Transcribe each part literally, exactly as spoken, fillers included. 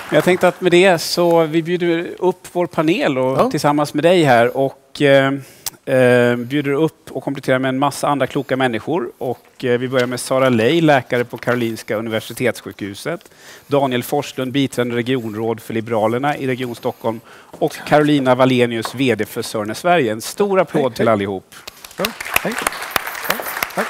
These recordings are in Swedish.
Jag tänkte att med det så vi bjuder upp vår panel och Ja. tillsammans med dig här och eh, eh, bjuder upp och kompletterar med en massa andra kloka människor. Och eh, vi börjar med Sara Ley, läkare på Karolinska Universitetssjukhuset. Daniel Forslund, biträdande regionråd för Liberalerna i Region Stockholm. Och Carolina Wallenius, vd för Sörner Sverige. En stor applåd hej, till hej. allihop. Ja, hej. Ja, tack.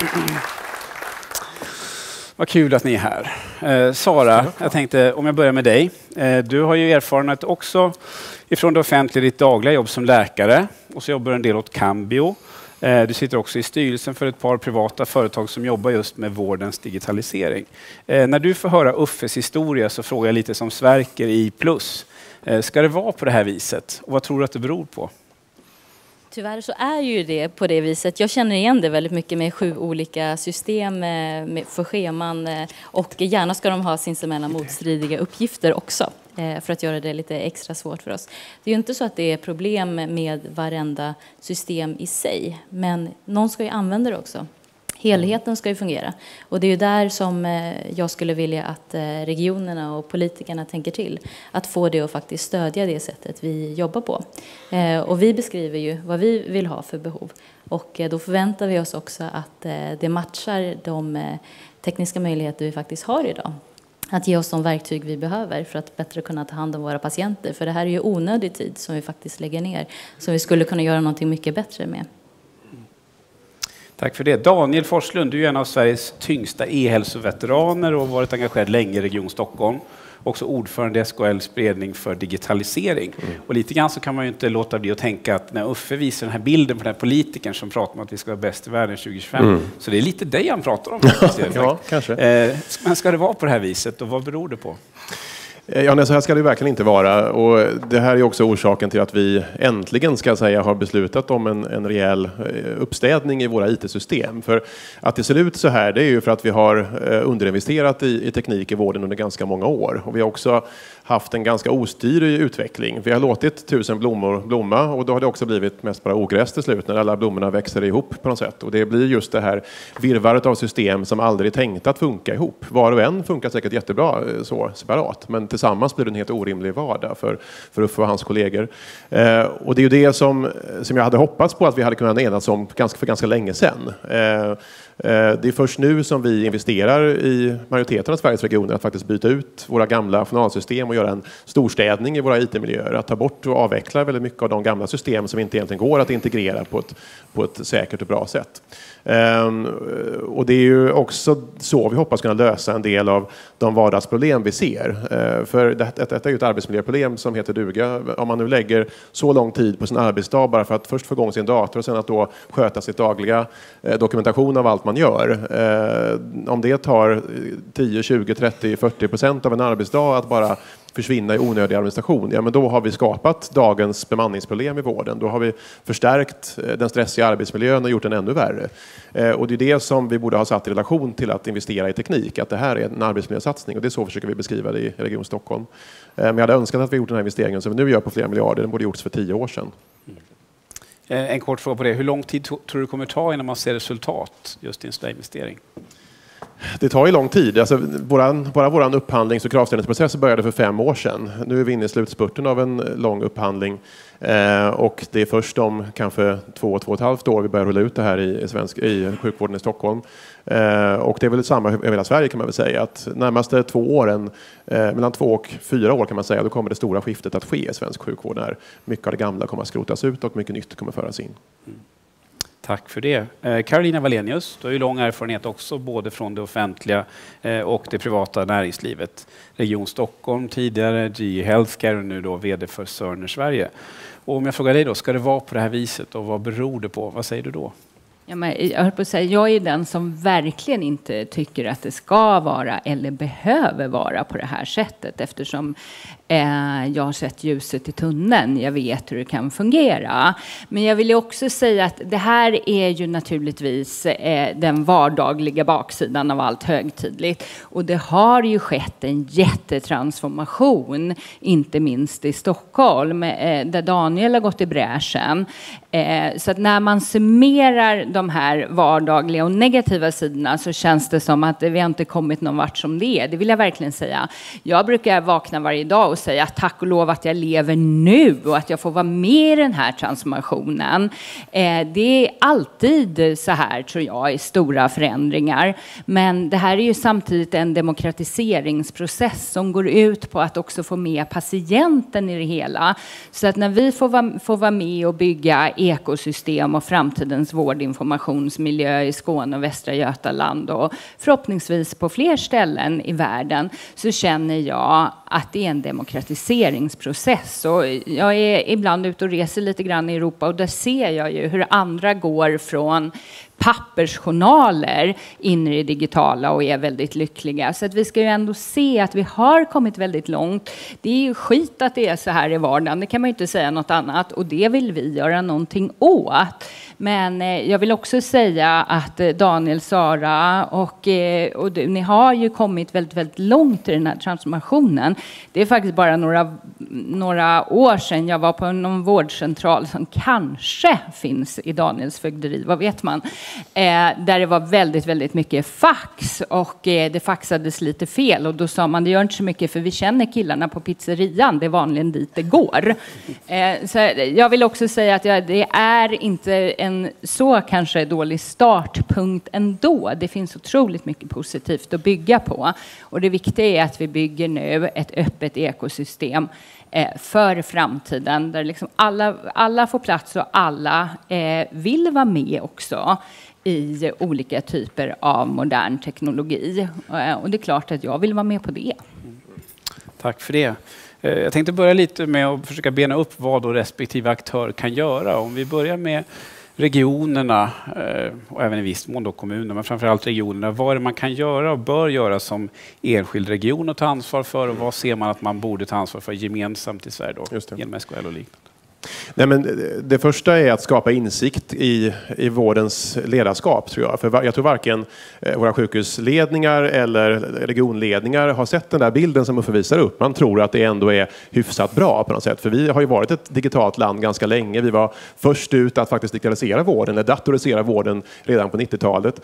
Vad kul att ni är här. Eh, Sara, jag tänkte om jag börjar med dig. Eh, du har ju erfarenhet också ifrån det offentliga, ditt dagliga jobb som läkare. Och så jobbar en del åt Cambio. Eh, du sitter också i styrelsen för ett par privata företag som jobbar just med vårdens digitalisering. Eh, när du får höra Uffes historia så frågar jag lite som Sverker i Plus. Eh, ska det vara på det här viset? Och vad tror du att det beror på? Tyvärr så är ju det på det viset. Jag känner igen det väldigt mycket med sju olika system för scheman och gärna ska de ha sinsemellan motstridiga uppgifter också för att göra det lite extra svårt för oss. Det är ju inte så att det är problem med varenda system i sig, men någon ska ju använda det också. Helheten ska ju fungera och det är ju där som jag skulle vilja att regionerna och politikerna tänker till. Att få det att faktiskt stödja det sättet vi jobbar på. Och vi beskriver ju vad vi vill ha för behov. Och då förväntar vi oss också att det matchar de tekniska möjligheter vi faktiskt har idag. Att ge oss de verktyg vi behöver för att bättre kunna ta hand om våra patienter. För det här är ju onödig tid som vi faktiskt lägger ner. Som vi skulle kunna göra någonting mycket bättre med. Tack för det. Daniel Forslund, du är en av Sveriges tyngsta e-hälsoveteraner och har varit engagerad länge i Region Stockholm. Också ordförande i S K L:s beredning för digitalisering. Mm. Och lite grann så kan man ju inte låta bli att tänka att när Uffe visar den här bilden på den här politikern som pratar om att vi ska vara bäst i världen tjugo tjugofem. Mm. Så det är lite dig han pratar om. Ja, kanske. Eh, men ska det vara på det här viset och vad beror det på? Ja, nej, så här ska det verkligen inte vara. Och det här är också orsaken till att vi äntligen ska säga har beslutat om en, en rejäl uppstädning i våra I T-system. För att det ser ut så här, det är ju för att vi har underinvesterat i, i teknik i vården under ganska många år. Och vi har också haft en ganska ostyrig utveckling. Vi har låtit tusen blommor blomma och då har det också blivit mest bara ogräs till slut när alla blommorna växer ihop på något sätt. Och det blir just det här virvaret av system som aldrig är tänkt att funka ihop. Var och en funkar säkert jättebra så separat, men tillsammans blir det en helt orimlig vardag för, för Uffe och hans kollegor. Eh, och det är ju det som, som jag hade hoppats på att vi hade kunnat enas om ganska, för ganska länge sedan. Eh, Det är först nu som vi investerar i majoriteten av Sveriges regioner att faktiskt byta ut våra gamla journalsystem och göra en storstädning i våra I T-miljöer. Att ta bort och avveckla väldigt mycket av de gamla system som inte egentligen går att integrera på ett, på ett säkert och bra sätt. Um, och det är ju också så vi hoppas kunna lösa en del av de vardagsproblem vi ser. Uh, för detta, detta är ju ett arbetsmiljöproblem som heter duga. Om man nu lägger så lång tid på sin arbetsdag bara för att först få igång sin dator och sen att då sköta sitt dagliga uh, dokumentation av allt man gör. Uh, om det tar tio, tjugo, trettio, fyrtio procent av en arbetsdag att bara försvinna i onödig administration, ja men då har vi skapat dagens bemanningsproblem i vården. Då har vi förstärkt den stressiga arbetsmiljön och gjort den ännu värre. Och det är det som vi borde ha satt i relation till att investera i teknik. Att det här är en arbetsmiljösatsning och det är så försöker vi beskriva det i Region Stockholm. Men jag hade önskat att vi gjort den här investeringen som vi nu gör på flera miljarder. Den borde gjorts för tio år sedan. Mm. En kort fråga på det. Hur lång tid tror du det kommer ta innan man ser resultat just i en sån investering? Det tar ju lång tid. Alltså, våran, bara vår upphandlings- och kravställningsprocess började för fem år sedan. Nu är vi inne i slutspurten av en lång upphandling. Eh, och det är först om kanske två, två och ett halvt år vi börjar rulla ut det här i, i, svensk, i sjukvården i Stockholm. Eh, och det är väl samma över hela Sverige kan man väl säga. Att närmaste två åren, eh, mellan två och fyra år kan man säga, då kommer det stora skiftet att ske i svensk sjukvård. När mycket av det gamla kommer att skrotas ut och mycket nytt kommer att föras in. Mm. Tack för det. Eh, Carolina Wallenius, du har ju lång erfarenhet också både från det offentliga eh, och det privata näringslivet. Region Stockholm tidigare, G E Healthcare och nu då vd för Sörner Sverige. Och om jag frågar dig då, ska det vara på det här viset och vad beror det på? Vad säger du då? Ja, men jag höll på att säga, jag är den som verkligen inte tycker att det ska vara eller behöver vara på det här sättet eftersom eh, jag har sett ljuset i tunneln. Jag vet hur det kan fungera. Men jag vill också säga att det här är ju naturligtvis eh, den vardagliga baksidan av allt högtidligt. Och det har ju skett en jättetransformation, inte minst i Stockholm, eh, där Daniel har gått i bräschen. Eh, så att när man summerar de här vardagliga och negativa sidorna så känns det som att vi har inte kommit någon vart som det är. Det vill jag verkligen säga. Jag brukar vakna varje dag och säga tack och lov att jag lever nu och att jag får vara med i den här transformationen. Eh, det är alltid så här, tror jag, i stora förändringar. Men det här är ju samtidigt en demokratiseringsprocess som går ut på att också få med patienten i det hela. Så att när vi får vara, får vara med och bygga ekosystem och framtidens vårdinformationsmiljö i Skåne och Västra Götaland och förhoppningsvis på fler ställen i världen, så känner jag att det är en demokratiseringsprocess. Och jag är ibland ute och reser lite grann i Europa och där ser jag ju hur andra går från pappersjournaler in i det digitala och är väldigt lyckliga. Så att vi ska ju ändå se att vi har kommit väldigt långt. Det är ju skit att det är så här i vardagen. Det kan man ju inte säga något annat. Och det vill vi göra någonting åt. Men eh, jag vill också säga att eh, Daniel, Sara och, eh, och du, ni har ju kommit väldigt, väldigt långt i den här transformationen. Det är faktiskt bara några, några år sedan jag var på någon vårdcentral som kanske finns i Daniels fögderi, vad vet man? Eh, där det var väldigt, väldigt mycket fax och eh, det faxades lite fel. Och då sa man, det gör inte så mycket för vi känner killarna på pizzerian, det är vanligen dit det går. Eh, så jag vill också säga att jag, det är inte en så kanske dålig startpunkt ändå. Det finns otroligt mycket positivt att bygga på. Och det viktiga är att vi bygger nu ett öppet ekosystem eh, för framtiden. Där liksom alla, alla får plats och alla eh, vill vara med också i olika typer av modern teknologi. Eh, och det är klart att jag vill vara med på det. Tack för det. Jag tänkte börja lite med att försöka bena upp vad då respektive aktör kan göra. Om vi börjar med regionerna och även i viss mån då kommunerna, men framförallt regionerna. Vad är det man kan göra och bör göra som enskild region och ta ansvar för, och vad ser man att man borde ta ansvar för gemensamt i Sverige då, genom S K L och liknande? Nej, men det första är att skapa insikt i, i vårdens ledarskap, tror jag. För jag tror varken våra sjukhusledningar eller regionledningar har sett den där bilden som Uffe visar upp. Man tror att det ändå är hyfsat bra på något sätt. För vi har ju varit ett digitalt land ganska länge. Vi var först ut att faktiskt digitalisera vården, eller datorisera vården redan på nittiotalet.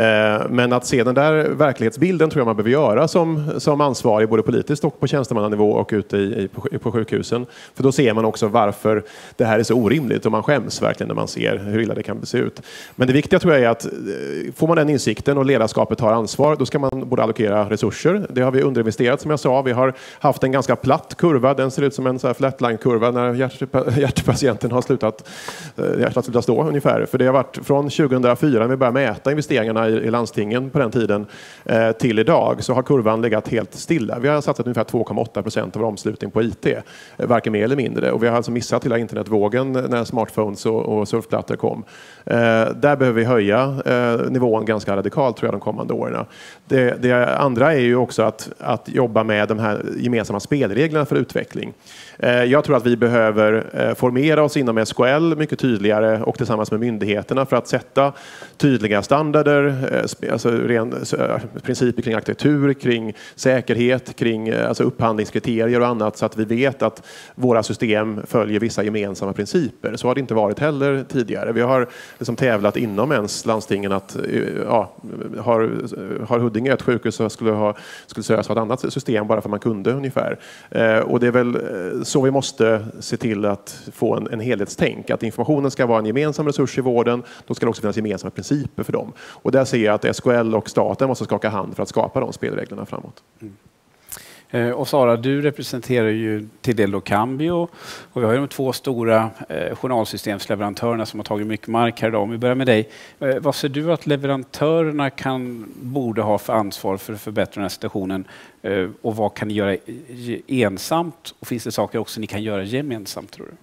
Men att se den där verklighetsbilden tror jag man behöver göra som, som ansvarig, både politiskt och på tjänstemannanivå och ute i, i, på, på sjukhusen. För då ser man också varför det här är så orimligt och man skäms verkligen när man ser hur illa det kan se ut. Men det viktiga tror jag är att får man den insikten och ledarskapet tar ansvar, då ska man borde allokera resurser. Det har vi underinvesterat som jag sa. Vi har haft en ganska platt kurva. Den ser ut som en så här flatline-kurva när hjärt- hjärtpatienten har slutat, hjärtat slutat stå ungefär. För det har varit från tjugohundrafyra när vi började mäta investeringarna i, i landstingen på den tiden eh, till idag, så har kurvan legat helt stilla. Vi har satsat ungefär två komma åtta procent av vår omslutning på I T, varken mer eller mindre. Och vi har alltså missat hela internetvågen när smartphones och, och surfplattor kom. Eh, där behöver vi höja eh, nivån ganska radikalt tror jag de kommande åren. Det, det andra är ju också att, att jobba med de här gemensamma spelreglerna för utveckling. Eh, jag tror att vi behöver eh, formera oss inom S K L mycket tydligare och tillsammans med myndigheterna för att sätta tydliga standarder, eh, alltså ren, eh, principer kring arkitektur, kring säkerhet, kring eh, alltså upphandlingskriterier och annat, så att vi vet att våra system följer vissa gemensamma principer. Så har det inte varit heller tidigare. Vi har liksom tävlat inom ens landstingen att ja, har, har Huddinge ett sjukhus så skulle ha skulle sökas av ett annat system bara för man kunde ungefär. Eh, och det är väl så vi måste se till att få en, en helhetstänk. Att informationen ska vara en gemensam resurs i vården. Då ska det också finnas gemensamma principer för dem. Och där ser jag att S K L och staten måste skaka hand för att skapa de spelreglerna framåt. Mm. Och Sara, du representerar ju till del då Cambio, och vi har ju de två stora eh, journalsystemsleverantörerna som har tagit mycket mark här idag. Om vi börjar med dig, eh, vad ser du att leverantörerna kan, borde ha för ansvar för att förbättra den här situationen, eh, och vad kan ni göra ensamt, och finns det saker också ni kan göra gemensamt, tror du?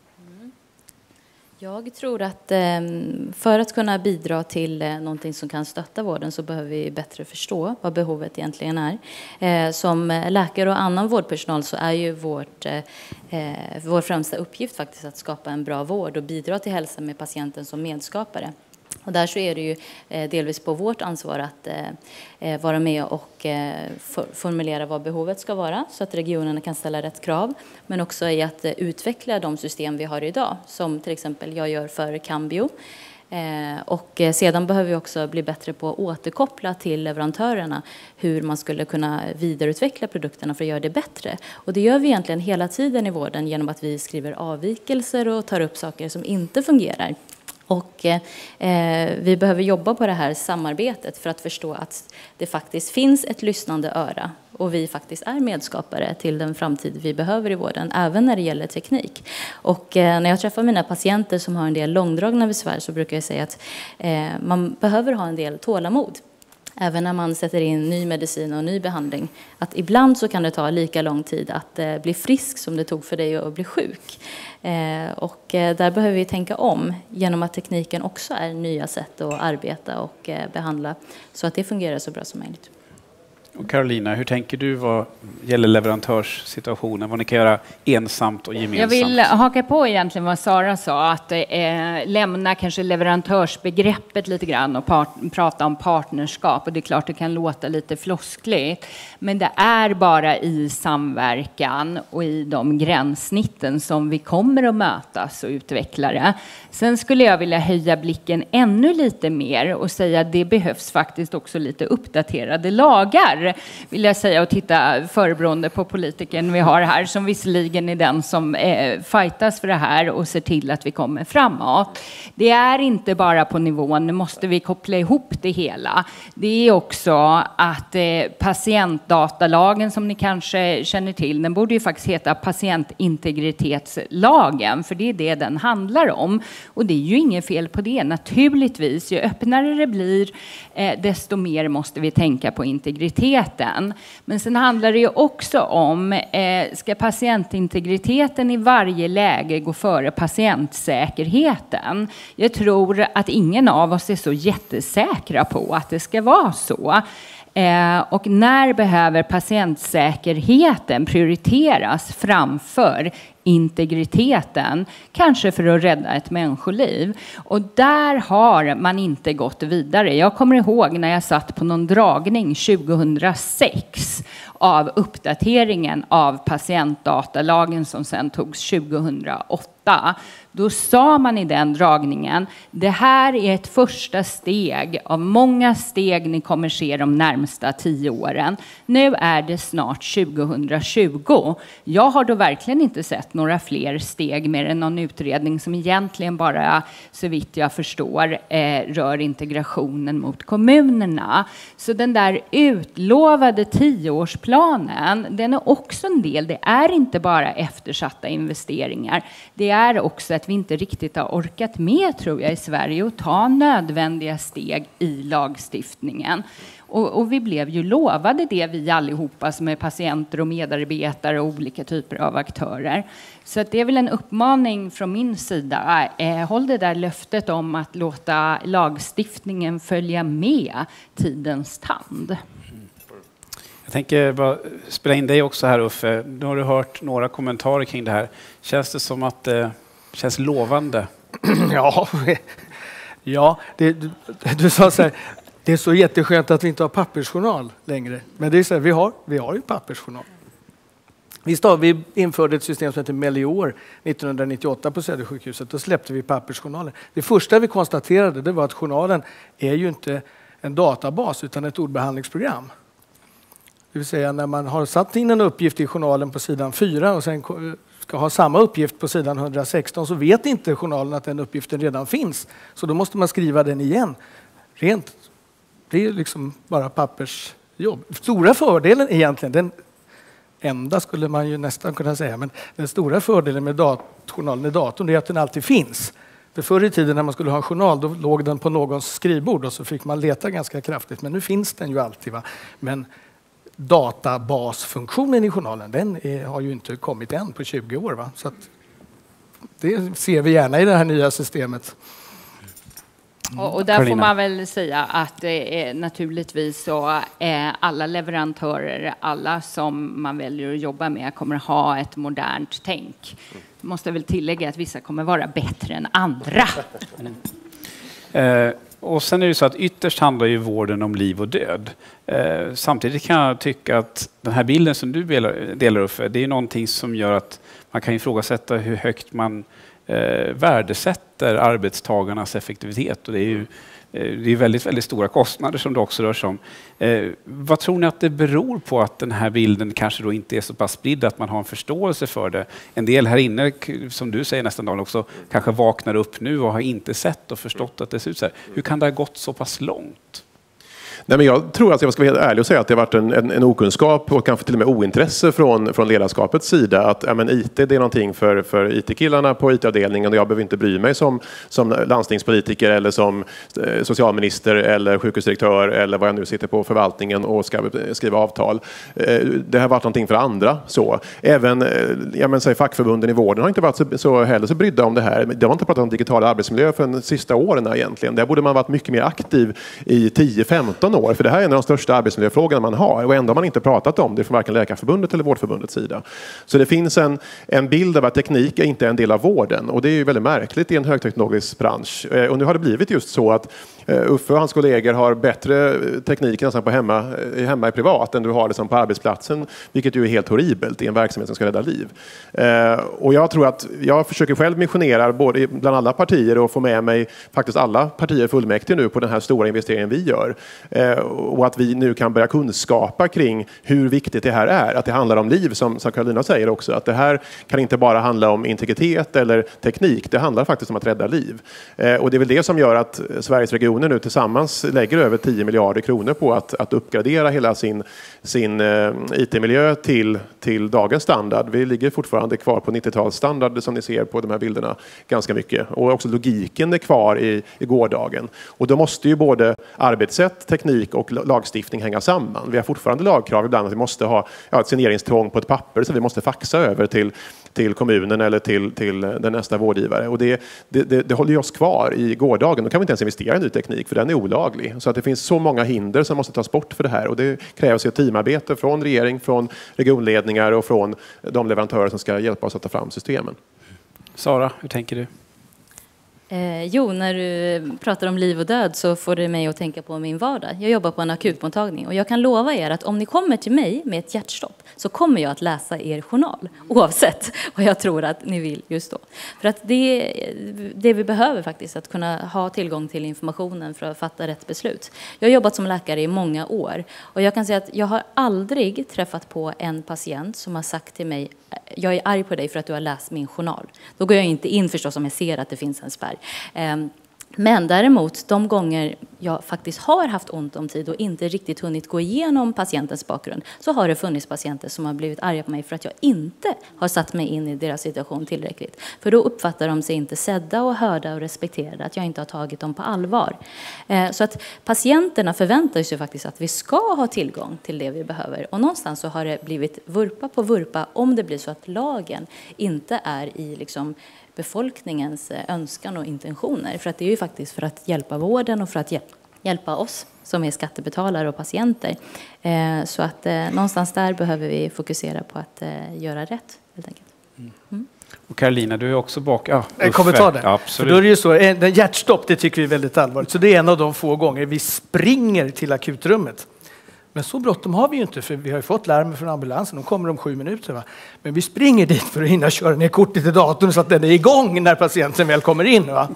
Jag tror att för att kunna bidra till någonting som kan stötta vården så behöver vi bättre förstå vad behovet egentligen är. Som läkare och annan vårdpersonal så är ju vårt, vår främsta uppgift faktiskt att skapa en bra vård och bidra till hälsa med patienten som medskapare. Och där så är det ju eh, delvis på vårt ansvar att eh, vara med och eh, for, formulera vad behovet ska vara så att regionerna kan ställa rätt krav. Men också i att eh, utveckla de system vi har idag, som till exempel jag gör för Cambio. Eh, och sedan behöver vi också bli bättre på att återkoppla till leverantörerna hur man skulle kunna vidareutveckla produkterna för att göra det bättre. Och det gör vi egentligen hela tiden i vården genom att vi skriver avvikelser och tar upp saker som inte fungerar. Och eh, vi behöver jobba på det här samarbetet för att förstå att det faktiskt finns ett lyssnande öra och vi faktiskt är medskapare till den framtid vi behöver i vården, även när det gäller teknik. Och eh, när jag träffar mina patienter som har en del långdragna besvär så brukar jag säga att eh, man behöver ha en del tålamod. Även när man sätter in ny medicin och ny behandling. Att ibland så kan det ta lika lång tid att eh, bli frisk som det tog för dig att bli sjuk. Eh, och eh, där behöver vi tänka om genom att tekniken också är nya sätt att arbeta och eh, behandla. Så att det fungerar så bra som möjligt. Och Carolina, hur tänker du vad gäller leverantörssituationen? Vad ni kan göra ensamt och gemensamt? Jag vill haka på egentligen vad Sara sa, att eh, lämna kanske leverantörsbegreppet lite grann och part, prata om partnerskap. Och det är klart det kan låta lite floskligt, men det är bara i samverkan och i de gränssnitten som vi kommer att mötas och utveckla det. Sen skulle jag vilja höja blicken ännu lite mer och säga att det behövs faktiskt också lite uppdaterade lagar, vill jag säga, och titta förebrående på politikern vi har här, som visserligen är den som eh, fightas för det här och ser till att vi kommer framåt. Det är inte bara på nivån, nu måste vi koppla ihop det hela. Det är också att eh, patientdatalagen, som ni kanske känner till, den borde ju faktiskt heta patientintegritetslagen, för det är det den handlar om. Och det är ju inget fel på det, naturligtvis. Ju öppnare det blir, eh, desto mer måste vi tänka på integritet. Men sen handlar det ju också om, eh, ska patientintegriteten i varje läge gå före patientsäkerheten? Jag tror att ingen av oss är så jättesäkra på att det ska vara så. Eh, och när behöver patientsäkerheten prioriteras framför integriteten, kanske för att rädda ett människoliv? Och där har man inte gått vidare. Jag kommer ihåg när jag satt på någon dragning tjugohundrasex av uppdateringen av patientdatalagen som sen togs tjugohundraåtta. Då sa man i den dragningen, det här är ett första steg av många steg ni kommer se de närmsta tio åren. Nu är det snart tjugohundratjugo. Jag har då verkligen inte sett några fler steg mer än någon utredning som egentligen bara, så vitt jag förstår, eh, rör integrationen mot kommunerna. Så den där utlovade tioårsplanen, den är också en del. Det är inte bara eftersatta investeringar. Det är också att vi inte riktigt har orkat med, tror jag, i Sverige och ta nödvändiga steg i lagstiftningen. Och, och vi blev ju lovade det, vi allihopa som är patienter och medarbetare och olika typer av aktörer. Så att det är väl en uppmaning från min sida. Eh, håll det där löftet om att låta lagstiftningen följa med tidens tand. Jag tänker bara spela in dig också här, Uffe. Nu har du hört några kommentarer kring det här. Känns det som att det känns lovande? Ja, ja det, du, du sa så här, det är så jätteskönt att vi inte har pappersjournal längre. Men det är så här, vi har, vi har ju pappersjournal. Visst har vi införde ett system som heter Melior nittonhundranittioåtta på Södersjukhuset. Då släppte vi pappersjournalen. Det första vi konstaterade, det var att journalen är ju inte en databas utan ett ordbehandlingsprogram. Det vill säga när man har satt in en uppgift i journalen på sidan fyra och sen ska ha samma uppgift på sidan hundrasexton, så vet inte journalen att den uppgiften redan finns. Så då måste man skriva den igen. Rent, det är liksom bara pappersjobb. Stora fördelen egentligen, den enda skulle man ju nästan kunna säga, men den stora fördelen med dat- journalen i datorn är att den alltid finns. För förr i tiden när man skulle ha en journal, då låg den på någons skrivbord och så fick man leta ganska kraftigt. Men nu finns den ju alltid. Va? Men databasfunktionen i journalen, den är, har ju inte kommit än på tjugo år. Va? Så att det ser vi gärna i det här nya systemet. Och, och där Carolina. Får man väl säga att eh, naturligtvis så eh, alla leverantörer, alla som man väljer att jobba med kommer ha ett modernt tänk. Måste väl tillägga att vissa kommer vara bättre än andra. Eh, och sen är det så att ytterst handlar ju vården om liv och död. Eh, samtidigt kan jag tycka att den här bilden som du delar, delar upp, det är någonting som gör att man kan ifrågasätta hur högt man eh, värdesätter arbetstagarnas effektivitet. Och det är ju det är väldigt, väldigt stora kostnader som det också rör sig om. Eh, vad tror ni att det beror på att den här bilden kanske då inte är så pass spridd att man har en förståelse för det? En del här inne, som du säger nästan dagen också, kanske vaknar upp nu och har inte sett och förstått att det ser ut så här. Hur kan det ha gått så pass långt? Nej, men jag tror att jag ska vara helt ärlig och säga att det har varit en, en, en okunskap och kanske till och med ointresse från, från ledarskapets sida. Att ja, men I T det är någonting för, för I T-killarna på I T-avdelningen och jag behöver inte bry mig som, som landstingspolitiker eller som eh, socialminister eller sjukhusdirektör eller vad jag nu sitter på förvaltningen och ska skriva avtal. Eh, det har varit någonting för andra. Så. Även eh, ja, men, säg, fackförbunden i vården har inte varit så, så heller så brydda om det här. De har inte pratat om digital arbetsmiljö för de sista åren egentligen. Där borde man varit mycket mer aktiv i tio femton år. För det här är en av de största arbetsmiljöfrågorna man har och ändå har man inte pratat om det från varken Läkarförbundet eller Vårdförbundets sida. Så det finns en, en bild av att teknik är inte är en del av vården och det är ju väldigt märkligt i en högteknologisk bransch. Och nu har det blivit just så att Uffe och hans kollegor har bättre teknik nästan på hemma, hemma i privat än du har det som på arbetsplatsen, vilket ju är helt horribelt i en verksamhet som ska rädda liv. Och jag tror att jag försöker själv missionera både bland alla partier och få med mig faktiskt alla partier fullmäktige nu på den här stora investeringen vi gör. Och att vi nu kan börja kunskapa kring hur viktigt det här är. Att det handlar om liv, som, som Carolina säger också. Att det här kan inte bara handla om integritet eller teknik. Det handlar faktiskt om att rädda liv. Och det är väl det som gör att Sveriges regioner nu tillsammans lägger över tio miljarder kronor på att, att uppgradera hela sin, sin I T-miljö till, till dagens standard. Vi ligger fortfarande kvar på nittiotalsstandard som ni ser på de här bilderna ganska mycket. Och också logiken är kvar i, i gårdagen. Och då måste ju både arbetssätt, teknik och lagstiftning hänga samman. Vi har fortfarande lagkrav ibland att vi måste ha ja, ett signeringstvång på ett papper så vi måste faxa över till, till kommunen eller till, till den nästa vårdgivare. Och det, det, det, det håller ju oss kvar i gårdagen. Då kan vi inte ens investera i ny teknik för den är olaglig. Så att det finns så många hinder som måste tas bort för det här. Och det krävs ett teamarbete från regering, från regionledningar och från de leverantörer som ska hjälpa oss att ta fram systemen. Sara, hur tänker du? Eh, jo, när du pratar om liv och död så får det mig att tänka på min vardag. Jag jobbar på en akutmottagning och jag kan lova er att om ni kommer till mig med ett hjärtstopp så kommer jag att läsa er journal oavsett vad jag tror att ni vill just då. För att det, det vi behöver faktiskt att kunna ha tillgång till informationen för att fatta rätt beslut. Jag har jobbat som läkare i många år och jag kan säga att jag har aldrig träffat på en patient som har sagt till mig: jag är arg på dig för att du har läst min journal. Då går jag inte in förstås om jag ser att det finns en spärr. Men däremot, de gånger jag faktiskt har haft ont om tid och inte riktigt hunnit gå igenom patientens bakgrund, så har det funnits patienter som har blivit arga på mig för att jag inte har satt mig in i deras situation tillräckligt. För då uppfattar de sig inte sedda och hörda och respekterade, att jag inte har tagit dem på allvar. Så att patienterna förväntar sig faktiskt att vi ska ha tillgång till det vi behöver. Och någonstans så har det blivit vurpa på vurpa om det blir så att lagen inte är i liksom befolkningens önskan och intentioner. För att det är ju faktiskt för att hjälpa vården och för att hjälpa oss som är skattebetalare och patienter. Så att någonstans där behöver vi fokusera på att göra rätt, helt enkelt. Mm. Och Carolina, du är också bak. Ja, en kommentar där. Ja, absolut. För då är det ju så, en hjärtstopp, det tycker vi är väldigt allvarligt. Så det är en av de få gånger vi springer till akutrummet. Men så bråttom har vi ju inte, för vi har ju fått larm från ambulansen. De kommer om sju minuter. Va? Men vi springer dit för att hinna köra ner kortet i datorn så att den är igång när patienten väl kommer in. Va?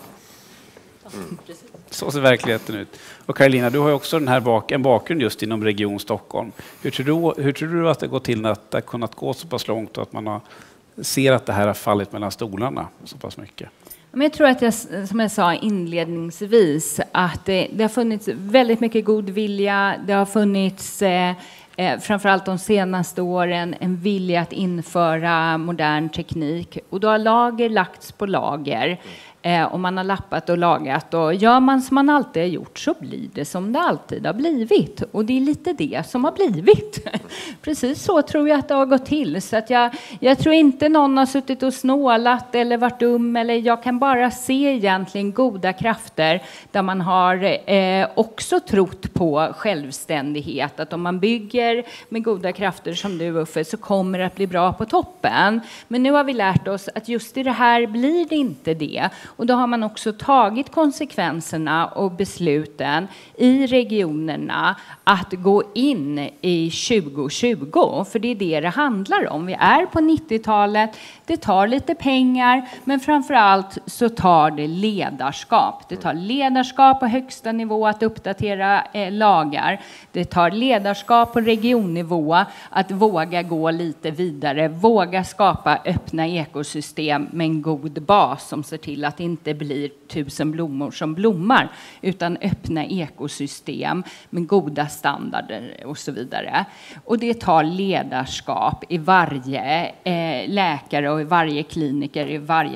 Mm. Så ser verkligheten ut. Och Carolina, du har ju också den här bak, en bakgrund just inom Region Stockholm. Hur tror du, hur tror du att det går till att det har kunnat gå så pass långt och att man har, ser att det här har fallit mellan stolarna så pass mycket? Men jag tror att jag, som jag sa inledningsvis, att det, det har funnits väldigt mycket god vilja. Det har funnits, eh, eh, framförallt de senaste åren, en vilja att införa modern teknik. Och då har lager lagts på lager. Eh, och man har lappat och lagat. Och gör man som man alltid har gjort så blir det som det alltid har blivit. Och det är lite det som har blivit. Precis så tror jag att det har gått till. Så att jag, jag tror inte någon har suttit och snålat eller varit dum. Eller jag kan bara se egentligen goda krafter där man har eh, också trott på självständighet. Att om man bygger med goda krafter som du, Uffe, så kommer det att bli bra på toppen. Men nu har vi lärt oss att just i det här blir det inte det. Och då har man också tagit konsekvenserna och besluten i regionerna att gå in i tjugo tjugo. För det är det det handlar om. Vi är på nittiotalet, det tar lite pengar, men framförallt så tar det ledarskap. Det tar ledarskap på högsta nivå att uppdatera eh, lagar. Det tar ledarskap på regionnivå att våga gå lite vidare, våga skapa öppna ekosystem med en god bas som ser till att det inte blir tusen blommor som blommar, utan öppna ekosystem med goda standarder och så vidare. Och det tar ledarskap i varje eh, läkare och i varje kliniker, i varje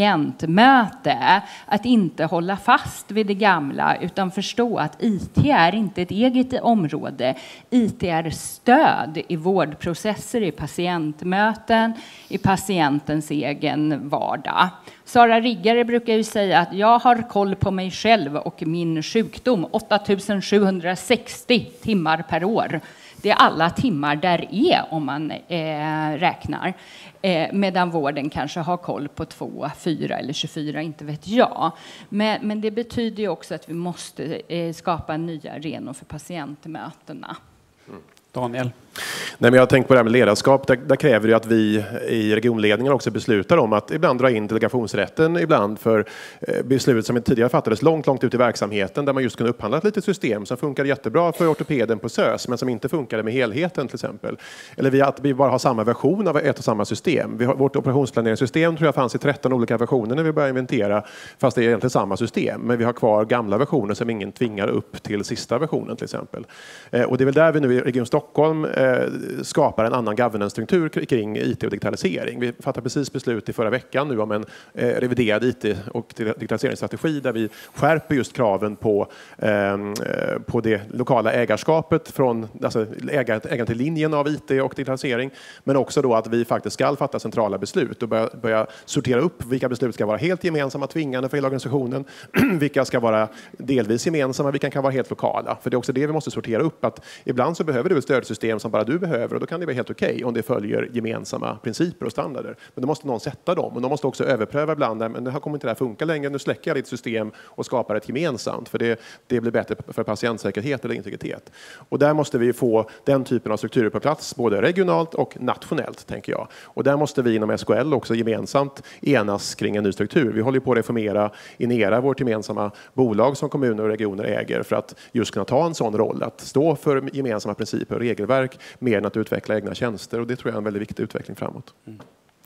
patientmöte, att inte hålla fast vid det gamla utan förstå att I T är inte ett eget område. I T är stöd i vårdprocesser, i patientmöten, i patientens egen vardag. Sara Riggare brukar ju säga att jag har koll på mig själv och min sjukdom åtta tusen sjuhundrasextio timmar per år. Det är alla timmar där är om man eh, räknar. Eh, medan vården kanske har koll på två, fyra eller tjugofyra, inte vet jag. Men, men det betyder ju också att vi måste eh, skapa nya arenor för patientmötena. Mm. Daniel? Nej, men jag har tänkt på det här med ledarskap. Där, där kräver det att vi i regionledningen också beslutar om att ibland dra in delegationsrätten, ibland för eh, beslut som tidigare fattades långt, långt ut i verksamheten, där man just kunde upphandla ett litet system som funkade jättebra för ortopeden på S Ö S, men som inte funkade med helheten till exempel. Eller vi, att vi bara har samma version av ett och samma system. Vi har, vårt operationsplaneringssysteem tror jag fanns i tretton olika versioner när vi började inventera, fast det är egentligen samma system. Men vi har kvar gamla versioner som ingen tvingar upp till sista versionen till exempel. Eh, och det är väl där vi nu i Region Stockholm eh, skapar en annan governance-struktur kring I T och digitalisering. Vi fattar precis beslut i förra veckan nu om en eh, reviderad I T och digitaliseringsstrategi där vi skärper just kraven på, eh, på det lokala ägarskapet från alltså ägar, ägaren till linjen av I T och digitalisering, men också då att vi faktiskt ska fatta centrala beslut och börja, börja sortera upp vilka beslut ska vara helt gemensamma, tvingande för hela organisationen, vilka ska vara delvis gemensamma, vilka kan vara helt lokala. För det är också det vi måste sortera upp, att ibland så behöver du ett stödsystem som bara du behöver, och då kan det vara helt okej okay om det följer gemensamma principer och standarder. Men då måste någon sätta dem, och de måste också överpröva ibland, men det här kommer inte det här funka längre, nu släcker jag ditt system och skapar ett gemensamt, för det, det blir bättre för patientsäkerhet eller integritet. Och där måste vi få den typen av strukturer på plats, både regionalt och nationellt, tänker jag. Och där måste vi inom S K L också gemensamt enas kring en ny struktur. Vi håller på att reformera Inera, vårt gemensamma bolag som kommuner och regioner äger, för att just kunna ta en sån roll, att stå för gemensamma principer och regelverk mer än att utveckla egna tjänster, och det tror jag är en väldigt viktig utveckling framåt. Mm.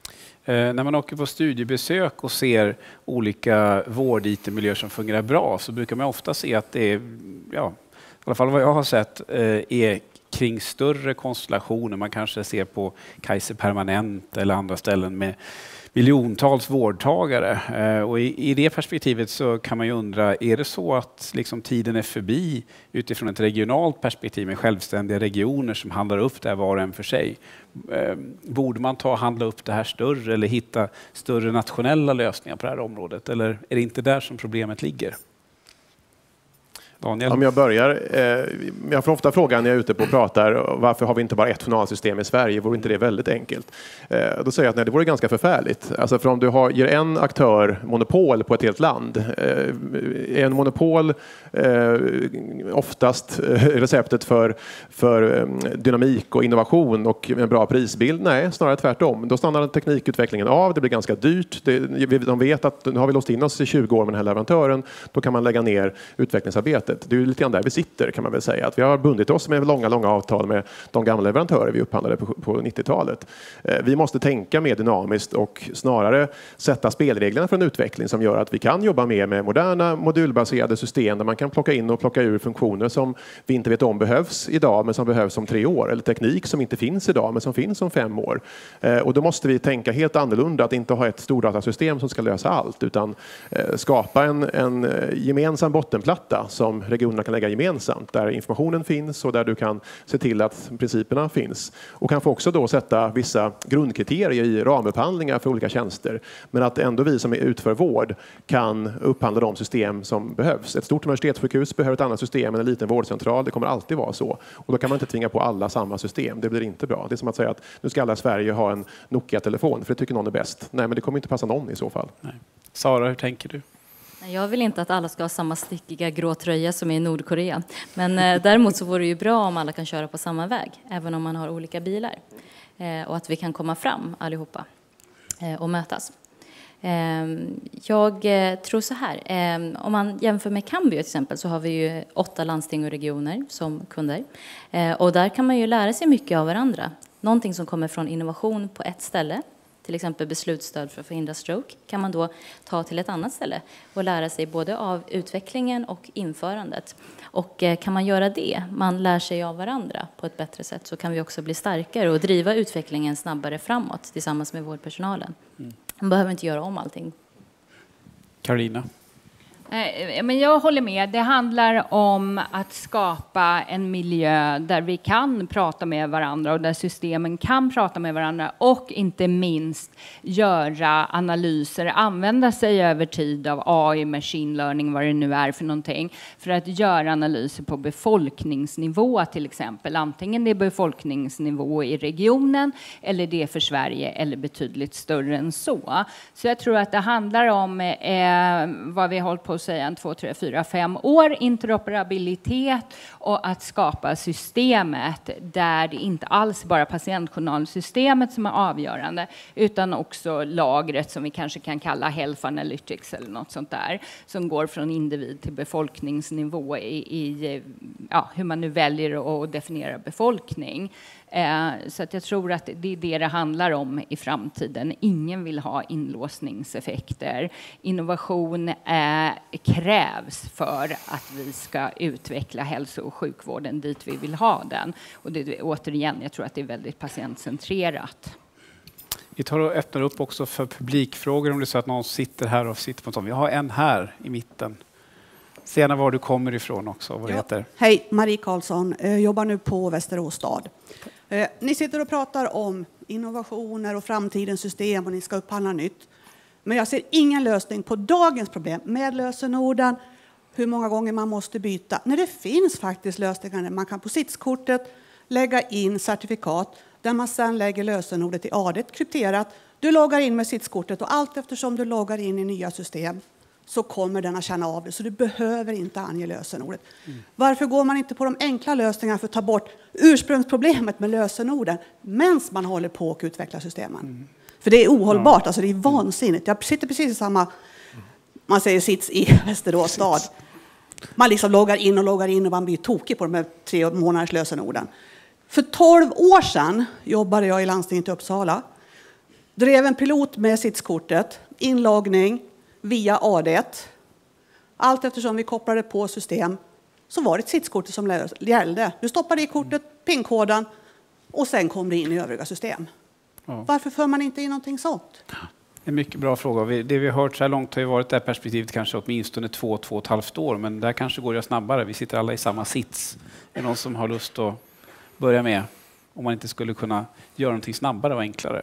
Eh, när man åker på studiebesök och ser olika vård-I T-miljöer som fungerar bra, så brukar man ofta se att det är, ja, i alla fall vad jag har sett, eh, är kring större konstellationer. Man kanske ser på Kaiser Permanent eller andra ställen med miljontals vårdtagare. Eh, och i, i det perspektivet så kan man ju undra, är det så att liksom tiden är förbi utifrån ett regionalt perspektiv med självständiga regioner som handlar upp det här var och en för sig? Eh, borde man ta och handla upp det här större eller hitta större nationella lösningar på det här området? Eller är det inte där som problemet ligger? Daniel? Om jag börjar, eh, jag får ofta frågan när jag är ute på och pratar, varför har vi inte bara ett journalsystem i Sverige? Vore inte det väldigt enkelt? Eh, då säger jag att nej, det vore ganska förfärligt. Alltså för om du har, ger en aktör monopol på ett helt land, eh, en monopol eh, oftast receptet för, för dynamik och innovation och en bra prisbild? Nej, snarare tvärtom. Då stannar teknikutvecklingen av, det blir ganska dyrt. Det, de vet att nu har vi låst in oss i tjugo år med den här leverantören, då kan man lägga ner utvecklingsarbetet. Det är ju lite grann där vi sitter, kan man väl säga. Att vi har bundit oss med långa, långa avtal med de gamla leverantörer vi upphandlade på, på nittiotalet. Eh, vi måste tänka mer dynamiskt och snarare sätta spelreglerna för en utveckling som gör att vi kan jobba mer med moderna modulbaserade system där man kan plocka in och plocka ur funktioner som vi inte vet om behövs idag men som behövs om tre år. Eller teknik som inte finns idag men som finns om fem år. Eh, och då måste vi tänka helt annorlunda, att inte ha ett stordatasystem som ska lösa allt, utan eh, skapa en, en gemensam bottenplatta som regionerna kan lägga gemensamt, där informationen finns och där du kan se till att principerna finns. Och kanske också då sätta vissa grundkriterier i ramupphandlingar för olika tjänster. Men att ändå vi som utför vård kan upphandla de system som behövs. Ett stort universitetssjukhus behöver ett annat system än en liten vårdcentral. Det kommer alltid vara så. Och då kan man inte tvinga på alla samma system. Det blir inte bra. Det är som att säga att nu ska alla i Sverige ha en Nokia-telefon för det tycker någon är bäst. Nej, men det kommer inte passa någon i så fall. Nej. Sara, hur tänker du? Jag vill inte att alla ska ha samma stickiga grå tröja som i Nordkorea. Men eh, däremot så vore det ju bra om alla kan köra på samma väg, även om man har olika bilar. Eh, och att vi kan komma fram allihopa eh, och mötas. Eh, jag eh, tror så här, eh, om man jämför med Cambio till exempel så har vi ju åtta landsting och regioner som kunder. Eh, och där kan man ju lära sig mycket av varandra. Någonting som kommer från innovation på ett ställe, till exempel beslutsstöd för att förhindra stroke, kan man då ta till ett annat ställe och lära sig både av utvecklingen och införandet. Och kan man göra det, man lär sig av varandra på ett bättre sätt, så kan vi också bli starkare och driva utvecklingen snabbare framåt tillsammans med vårdpersonalen. Man behöver inte göra om allting. Carolina? Men jag håller med. Det handlar om att skapa en miljö där vi kan prata med varandra och där systemen kan prata med varandra och inte minst göra analyser, använda sig över tid av A I, machine learning, vad det nu är för någonting, för att göra analyser på befolkningsnivå till exempel. Antingen det är befolkningsnivå i regionen eller det är för Sverige eller betydligt större än så. Så jag tror att det handlar om eh, vad vi har hållit på säga en, två, tre, fyra, fem år, interoperabilitet och att skapa systemet där det inte alls bara patientjournalsystemet som är avgörande utan också lagret som vi kanske kan kalla Health Analytics eller något sånt där som går från individ till befolkningsnivå i, i ja, hur man nu väljer att definiera befolkning. Eh, så att jag tror att det är det det handlar om i framtiden. Ingen vill ha inlåsningseffekter. Innovation eh, krävs för att vi ska utveckla hälso- och sjukvården dit vi vill ha den. Och det, återigen, jag tror att det är väldigt patientcentrerat. Vi tar och öppnar upp också för publikfrågor om det är så att någon sitter här och sitter på en sån. Vi har en här i mitten. Säg gärna var du kommer ifrån också, vad det ja. heter. Hej, Marie Karlsson. Jag jobbar nu på Västerås stad. Ni sitter och pratar om innovationer och framtidens system och ni ska upphandla nytt. Men jag ser ingen lösning på dagens problem med lösenorden, hur många gånger man måste byta. När det finns faktiskt lösningar, man kan på sitskortet lägga in certifikat där man sedan lägger lösenordet i A D krypterat. Du loggar in med sitskortet och allt eftersom du loggar in i nya system så kommer den att känna av det. Så du behöver inte ange lösenordet. Mm. Varför går man inte på de enkla lösningarna för att ta bort ursprungsproblemet med lösenorden medan man håller på att utveckla systemen? Mm. För det är ohållbart, ja. Alltså det är vansinnigt. Jag sitter precis i samma, man säger sits i Västerås stad. Man liksom loggar in och loggar in och man blir tokig på de här tre månaders lösenorden. För tolv år sedan jobbade jag i landstinget i Uppsala. Drev en pilot med sitskortet, inloggning via A D. Allt eftersom vi kopplade på system så var det ett sitskortet som gällde. Du stoppade i kortet, pinkoden och sen kom det in i övriga system. Ja. Varför för man inte in någonting sånt? En mycket bra fråga. Det vi har hört så här långt har ju varit det här perspektivet kanske åtminstone två, två och ett halvt år. Men där kanske går det snabbare. Vi sitter alla i samma sits. Är det någon som har lust att börja med? Om man inte skulle kunna göra någonting snabbare och enklare.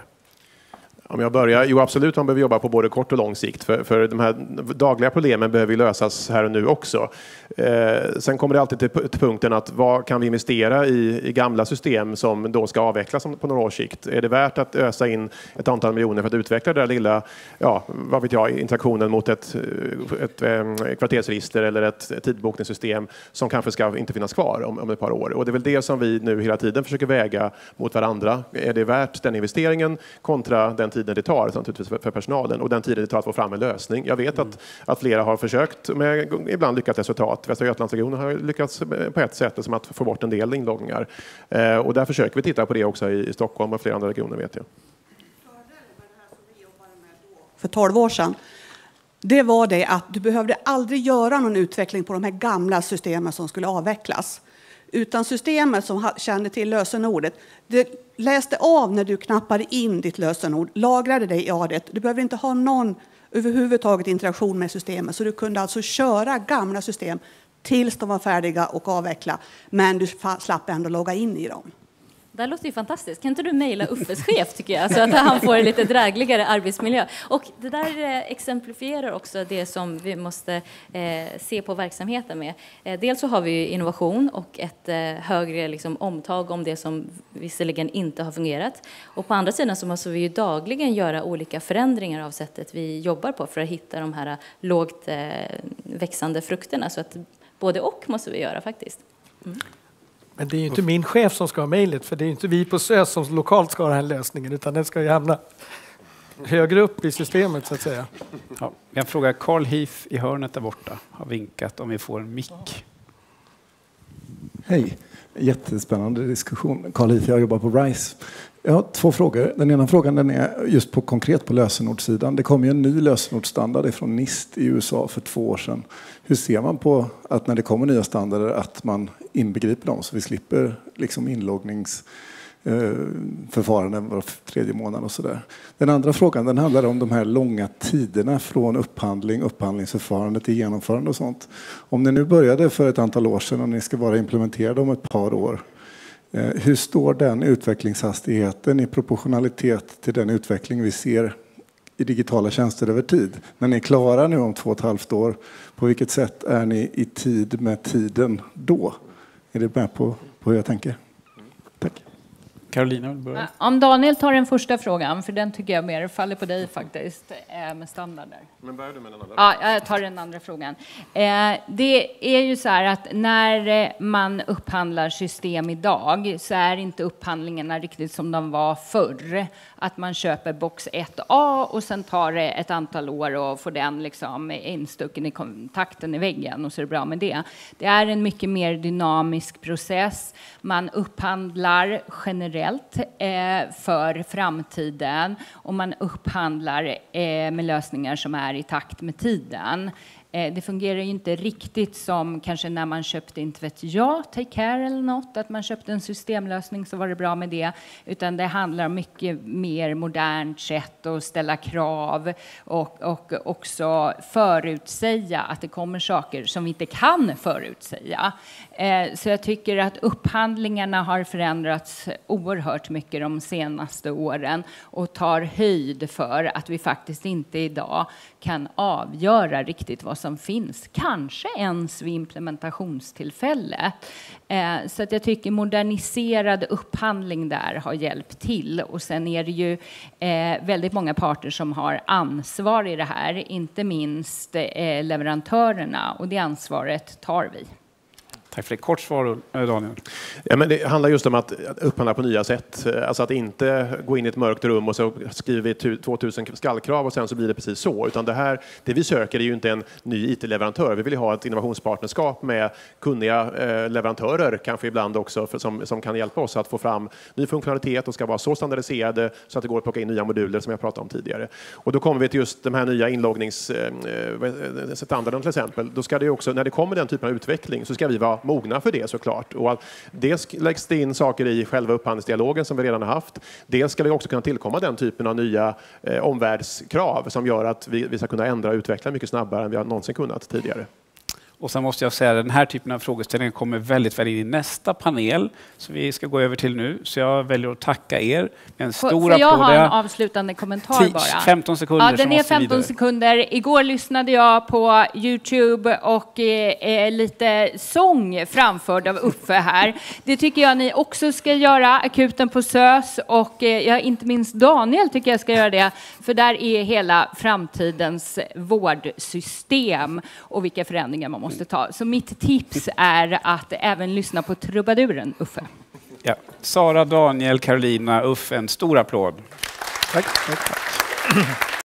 Om jag börjar, jo absolut man behöver jobba på både kort och lång sikt för, för de här dagliga problemen behöver lösas här och nu också. Eh, sen kommer det alltid till, till punkten att vad kan vi investera i, i gamla system som då ska avvecklas på några års sikt? Är det värt att ösa in ett antal miljoner för att utveckla det där lilla, ja vad vet jag, interaktionen mot ett, ett, ett kvartersregister eller ett tidbokningssystem som kanske ska inte finnas kvar om, om ett par år? Och det är väl det som vi nu hela tiden försöker väga mot varandra. Är det värt den investeringen kontra den tiden det tar naturligtvis för personalen och den tiden det tar att få fram en lösning. Jag vet mm. att, att flera har försökt med ibland lyckat resultat. Västra Götalandsregionen har lyckats på ett sätt som att få bort en del inloggningar. Eh, och där försöker vi titta på det också i, i Stockholm och flera andra regioner vet jag. För tolv år sedan. Det var det att du behövde aldrig göra någon utveckling på de här gamla systemen som skulle avvecklas. Utan systemet som kände till lösenordet, det läste av när du knappade in ditt lösenord, lagrade det i A D. Du behöver inte ha någon överhuvudtaget interaktion med systemet. Så du kunde alltså köra gamla system tills de var färdiga och avveckla. Men du slapp ändå logga in i dem. Det låter ju fantastiskt. Kan inte du mejla Uffes chef tycker jag, så att han får en lite drägligare arbetsmiljö. Och det där eh, exemplifierar också det som vi måste eh, se på verksamheten med. Eh, dels så har vi innovation och ett eh, högre liksom, omtag om det som visserligen inte har fungerat. Och på andra sidan så måste vi ju dagligen göra olika förändringar av sättet vi jobbar på för att hitta de här lågt eh, växande frukterna. Så att både och måste vi göra faktiskt. Mm. Men det är ju inte min chef som ska ha mejlet, för det är ju inte vi på S Ö S som lokalt ska ha den här lösningen, utan den ska ju hamna högre upp i systemet så att säga. Ja, jag frågar Carl Heath i hörnet där borta, har vinkat om vi får en mick. Hej, jättespännande diskussion. Carl Heath, jag jobbar på RISE. Jag har två frågor. Den ena frågan den är just på konkret på lösenordssidan. Det kom ju en ny lösenordsstandard från NIST i U S A för två år sedan. Hur ser man på att när det kommer nya standarder att man inbegriper dem så vi slipper liksom inloggningsförfaranden var tredje månad och sådär. Den andra frågan den handlar om de här långa tiderna från upphandling, upphandlingsförfarande till genomförande och sånt. Om ni nu började för ett antal år sedan och ni ska vara implementerade om ett par år. Hur står den utvecklingshastigheten i proportionalitet till den utveckling vi ser i digitala tjänster över tid? När ni är klara nu om två och ett halvt år, på vilket sätt är ni i tid med tiden då? Är det med på, på hur jag tänker? Tack. Carolina vill börja. Om Daniel tar den första frågan, för den tycker jag mer faller på dig faktiskt, med standarder. Men börjar du med den andra? Ja, jag tar den andra frågan. Det är ju så här att när man upphandlar system idag så är inte upphandlingarna riktigt som de var förr. Att man köper box ett A och sen tar det ett antal år och får den liksom instucken i kontakten i väggen och så är det bra med det. Det är en mycket mer dynamisk process. Man upphandlar generellt för framtiden och man upphandlar med lösningar som är i takt med tiden. Det fungerar ju inte riktigt som kanske när man köpte, inte vet jag, Take Care eller något. Att man köpte en systemlösning så var det bra med det. Utan det handlar om mycket mer modernt sätt att ställa krav. Och, och också förutsäga att det kommer saker som vi inte kan förutsäga. Så jag tycker att upphandlingarna har förändrats oerhört mycket de senaste åren. Och tar höjd för att vi faktiskt inte idag kan avgöra riktigt vad som finns. Kanske ens vid implementationstillfället. Eh, så att jag tycker moderniserad upphandling där har hjälpt till. Och sen är det ju eh, väldigt många parter som har ansvar i det här. Inte minst eh, leverantörerna. Och det ansvaret tar vi. Tack för det. Kort svar, Daniel. Ja, men det handlar just om att upphandla på nya sätt. Alltså att inte gå in i ett mörkt rum och så skriver vi tvåtusen skallkrav och sen så blir det precis så. Utan det här, det vi söker är ju inte en ny I T-leverantör. Vi vill ju ha ett innovationspartnerskap med kunniga eh, leverantörer, kanske ibland också, för, som, som kan hjälpa oss att få fram ny funktionalitet och ska vara så standardiserade så att det går att plocka in nya moduler som jag pratade om tidigare. Och då kommer vi till just de här nya inloggningsstandarden eh, till exempel. Då ska det ju också, när det kommer den typen av utveckling så ska vi vara mogna för det såklart. Och att dels läggs det in saker i själva upphandlingsdialogen som vi redan har haft. Dels ska det också kunna tillkomma den typen av nya eh, omvärldskrav som gör att vi, vi ska kunna ändra och utveckla mycket snabbare än vi har någonsin kunnat tidigare. Och sen måste jag säga att den här typen av frågeställningar kommer väldigt väl in i nästa panel som vi ska gå över till nu. Så jag väljer att tacka er. En stor Får jag applåd. ha en avslutande kommentar bara? femton sekunder. Ja, den är femton sekunder. Igår lyssnade jag på YouTube och eh, lite sång framförd av Uffe här. Det tycker jag ni också ska göra. Akuten på S Ö S och eh, ja, inte minst Daniel tycker jag ska göra det. För där är hela framtidens vårdsystem och vilka förändringar man måste ta. Så mitt tips är att även lyssna på trubaduren, Uffe. Ja. Sara, Daniel, Carolina, Uffe, en stor applåd. Tack. Tack.